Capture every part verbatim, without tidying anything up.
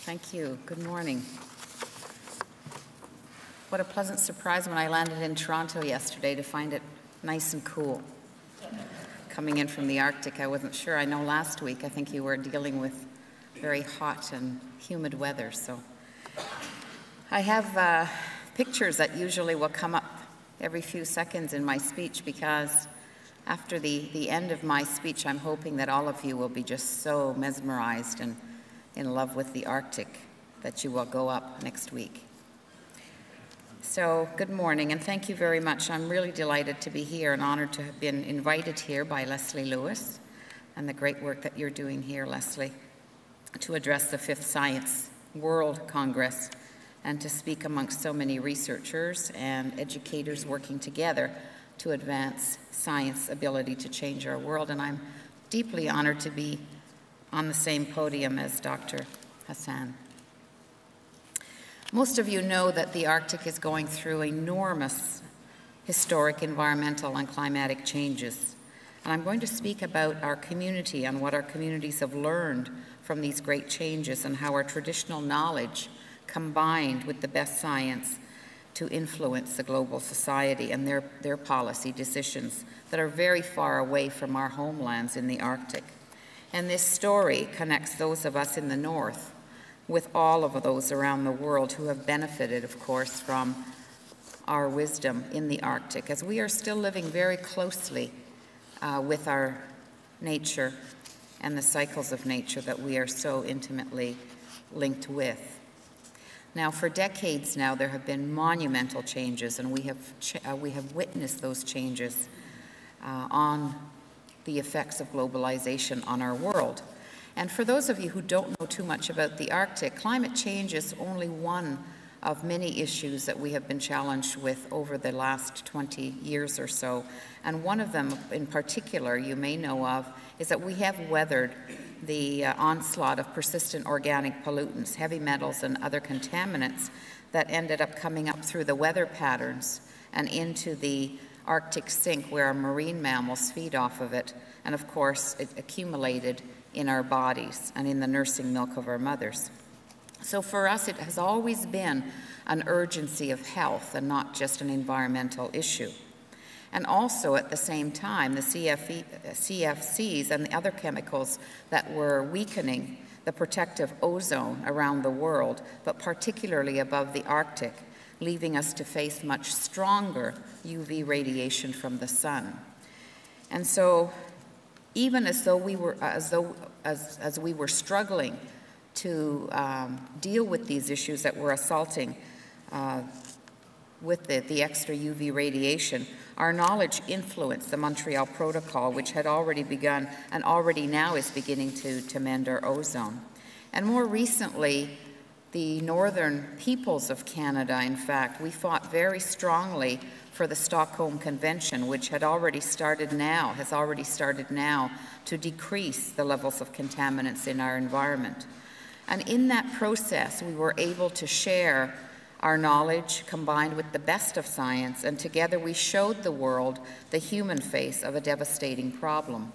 Thank you. Good morning. What a pleasant surprise when I landed in Toronto yesterday to find it nice and cool. Coming in from the Arctic, I wasn't sure. I know last week I think you were dealing with very hot and humid weather. So I have uh, pictures that usually will come up every few seconds in my speech, because after the, the end of my speech, I'm hoping that all of you will be just so mesmerized and in love with the Arctic that you will go up next week. So good morning, and thank you very much. I'm really delighted to be here and honored to have been invited here by Leslie Lewis and the great work that you're doing here, Leslie, to address the fifth Science World Congress and to speak amongst so many researchers and educators working together to advance science's ability to change our world. And I'm deeply honored to be on the same podium as Doctor Hassan. Most of you know that the Arctic is going through enormous historic environmental and climatic changes. And I'm going to speak about our community and what our communities have learned from these great changes and how our traditional knowledge combined with the best science to influence the global society and their, their policy decisions that are very far away from our homelands in the Arctic. And this story connects those of us in the North with all of those around the world who have benefited, of course, from our wisdom in the Arctic, as we are still living very closely uh, with our nature and the cycles of nature that we are so intimately linked with. Now, for decades now, there have been monumental changes, and we have, ch uh, we have witnessed those changes uh, on the effects of globalization on our world. And for those of you who don't know too much about the Arctic, climate change is only one of many issues that we have been challenged with over the last twenty years or so. And one of them in particular you may know of is that we have weathered the uh, onslaught of persistent organic pollutants, heavy metals and other contaminants that ended up coming up through the weather patterns and into the Arctic sink where our marine mammals feed off of it, and of course it accumulated in our bodies and in the nursing milk of our mothers. So for us it has always been an urgency of health and not just an environmental issue. And also at the same time, the C F E, C F Cs and the other chemicals that were weakening the protective ozone around the world, but particularly above the Arctic, leaving us to face much stronger U V radiation from the sun. And so even as though we were, as though, as, as we were struggling to um, deal with these issues that were assaulting uh, with the, the extra U V radiation, our knowledge influenced the Montreal Protocol, which had already begun and already now is beginning to, to mend our ozone. And more recently, the northern peoples of Canada, in fact, we fought very strongly for the Stockholm Convention, which had already started now, has already started now to decrease the levels of contaminants in our environment. And in that process, we were able to share our knowledge combined with the best of science, and together we showed the world the human face of a devastating problem.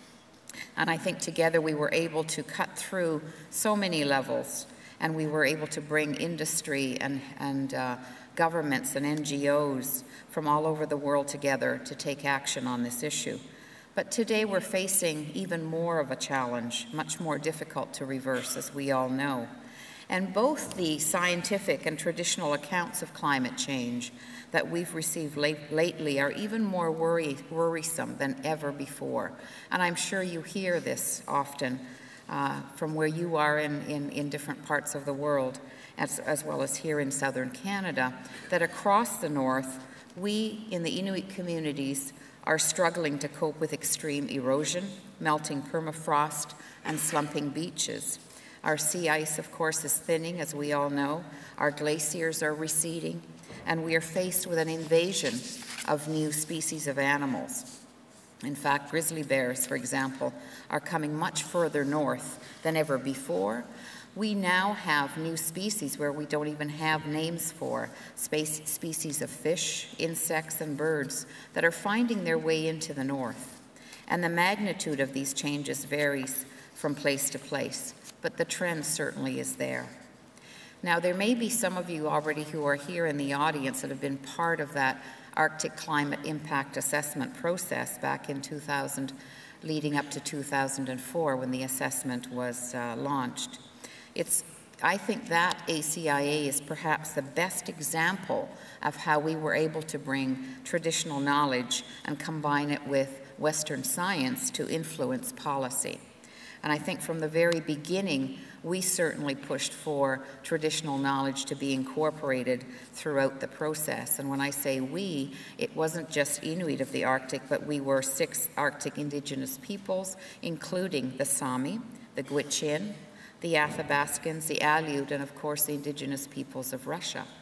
And I think together we were able to cut through so many levels, and we were able to bring industry and, and uh, governments and N G Os from all over the world together to take action on this issue. But today we're facing even more of a challenge, much more difficult to reverse, as we all know. And both the scientific and traditional accounts of climate change that we've received late, lately are even more worry, worrisome than ever before. And I'm sure you hear this often uh, from where you are in, in, in different parts of the world, as, as well as here in southern Canada, that across the north, we in the Inuit communities are struggling to cope with extreme erosion, melting permafrost, and slumping beaches. Our sea ice, of course, is thinning, as we all know. Our glaciers are receding, and we are faced with an invasion of new species of animals. In fact, grizzly bears, for example, are coming much further north than ever before. We now have new species where we don't even have names for, space, species of fish, insects, and birds that are finding their way into the north. And the magnitude of these changes varies from place to place, but the trend certainly is there. Now, there may be some of you already who are here in the audience that have been part of that Arctic Climate Impact Assessment process back in two thousand, leading up to two thousand four when the assessment was uh, launched. It's, I think that A C I A is perhaps the best example of how we were able to bring traditional knowledge and combine it with Western science to influence policy. And I think from the very beginning, we certainly pushed for traditional knowledge to be incorporated throughout the process. And when I say we, it wasn't just Inuit of the Arctic, but we were six Arctic indigenous peoples, including the Sami, the Gwich'in, the Athabascans, the Aleut, and of course the indigenous peoples of Russia.